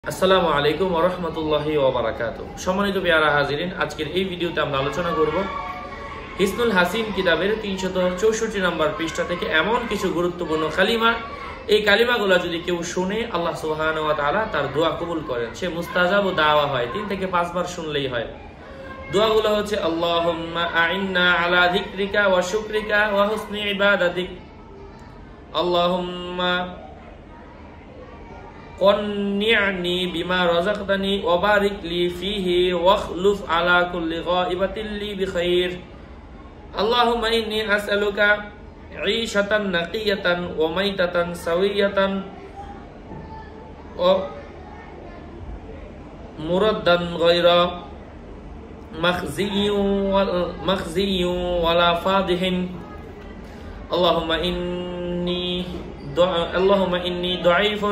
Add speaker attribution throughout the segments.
Speaker 1: আসসালামু আলাইকুম ওয়া রাহমাতুল্লাহি ওয়া বারাকাতুহু। সম্মানিত পেয়ারা হাজিরিন, আজকের এই ভিডিওতে আমরা আলোচনা করব হিসনুল হাসিন কিতাবের 364 নম্বর পৃষ্ঠা থেকে এমন কিছু গুরুত্বপূর্ণ কালিমা, এই কালিমাগুলো যদি কেউ শুনে আল্লাহ সুবহানাহু ওয়া তাআলা তার দোয়া কবুল করেন, সে মুস্তাজাব দাওয়া হয়। 3 থেকে 5 বার শুনলেই হয়। দোয়াগুলো হচ্ছে আল্লাহুম্মা আইন্না আলা যিকরিকা ওয়া শুকরিকা ওয়া হুসনি ইবাদাতিক, আল্লাহুম্মা قنعني بما رزقتني وبارك لي فيه واخلف على كل غائبة لي بخير اللهم إني أسألك عيشة نقية وميتة سوية ومردا غير مخزي ولا فاضح اللهم إني ضعيف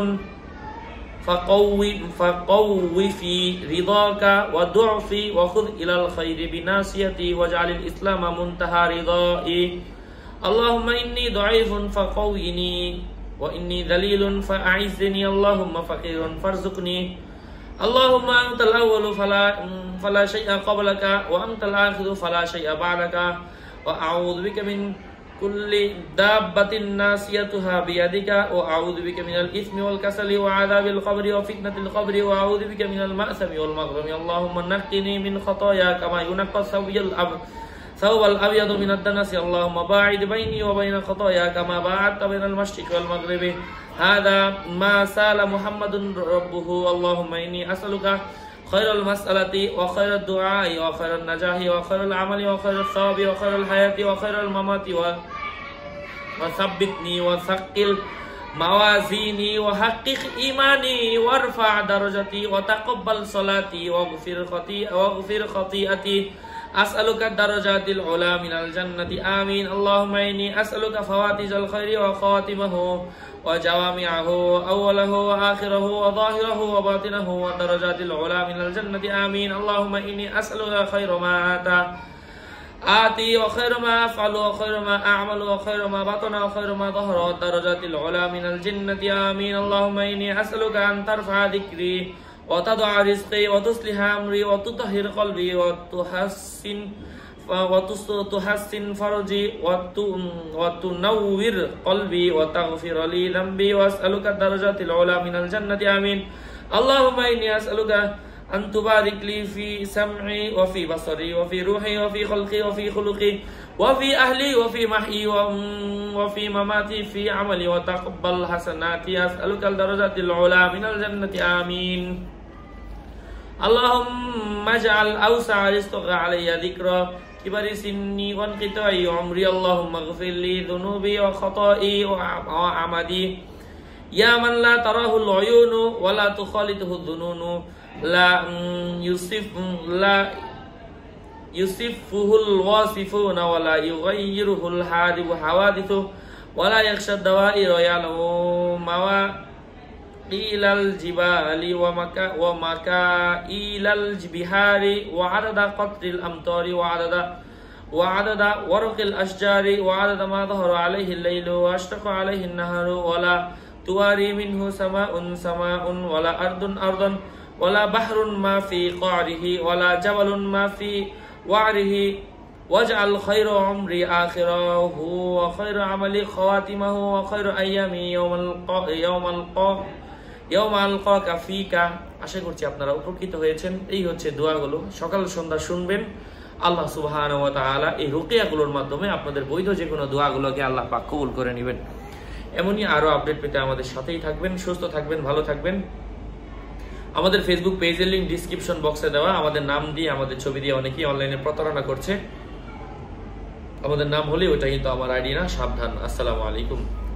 Speaker 1: فقوي في رضاك وضعفي وخذ إلى الخير بناصيتي واجعل الإسلام منتهى رضائي اللهم إني ضعيف فقويني وإني ذليل فأعزني اللهم فقير فارزقني اللهم أنت الأول فلا شيء قبلك وأنت الآخر فلا شيء بعدك وأعوذ بك من كل دابة ناسيتها بيدك وأعوذ بك من الإثم والكسل وعذاب القبر وفتنة القبر وأعوذ بك من المأثم والمغرم اللهم نقني من خطايا كما ينقى الثوب الأبيض من الدنس اللهم باعد بيني وبين خطايا كما باعدت بين المشرق والمغرب هذا ما سال محمد ربه اللهم إني أسألك خير المسألة وخير الدعاء وخير النجاح وخير العمل وخير الثواب وخير الحياة وخير الممات وثبتني وثقل موازيني وحقق إيماني وارفع درجتي وتقبل صلاتي واغفر خطيئتي أسألك الدرجات العلى من الجنة آمين اللهم إني أسألك فواتج الخير وخاتمه وجوامعه أوله وآخره وظاهره وباطنه والدرجات العلى من الجنة آمين اللهم إني أسألك خير ما آتي وخير ما أفعل وخير ما أعمل وخير ما بطن وخير ما ظهر والدرجات العلى من الجنة آمين اللهم إني أسألك أن ترفع ذكري وتضع رزقي وتصلح أمري وتطهر قلبي وتحسن فرجي وتنور قلبي وتغفر لي ذنبي وأسألك الدرجات العلى من الجنة آمين اللهم إني أسألك أن تبارك لي في سمعي وفي بصري وفي روحي وفي خلقي وفي خلقي وفي أهلي وفي محيي وفي مماتي في عملي وتقبل حسناتي أسألك الدرجات العلى من الجنة آمين اللهم اجعل أوسع رزقك علي ذكرى كبر سني وانقطاع عمري اللهم اغفر لي ذنوبي وخطائي وعمدي يا من لا تراه العيون ولا تخالطه الظنون لا يصفه الواصفون ولا يغيره الحوادث ولا يخشى الدوائر يعلم مواقيل الجبال ومكائل البحار وعدد قطر الأمطار وعدد ورق الأشجار وعدد ما ظهر عليه الليل واشتق عليه النهار ولا تواري منه سماء ولا أرض ولا بحر ما في قعره ولا جبل ما في وعره واجعل خير عمري آخره وخير عملي خواتمه وخير أيامي يوم ألقاك فيك আশা করছি আপনারা উপকৃত হয়েছেন। এই হচ্ছে দোয়াগুলো, সকাল সন্ধ্যা শুনবেন। আল্লাহ সুবহানাহু ওয়া তাআলা এই রুকিয়াগুলোর মাধ্যমে আপনাদের বৈধ যে কোনো দোয়াগুলোকে আল্লাহ পাক কবুল করে নেবেন। এমনই আরো আপডেট পেতে আমাদের সাথেই থাকবেন। সুস্থ থাকবেন, ভালো থাকবেন। আমাদের ফেসবুক পেজের লিংক ডিসক্রিপশন বক্সে দেওয়া। আমাদের নাম দিয়ে, আমাদের ছবি দিয়ে অনেকেই অনলাইনে প্রতারণা করছে। আমাদের নাম হলে ওটা কিন্তু আমার আইডি না, সাবধান। আসসালামু আলাইকুম।